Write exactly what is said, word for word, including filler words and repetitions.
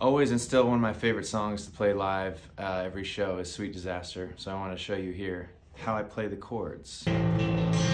always and still one of my favorite songs to play live uh, every show is Sweet Disaster. So I want to show you here how I play the chords.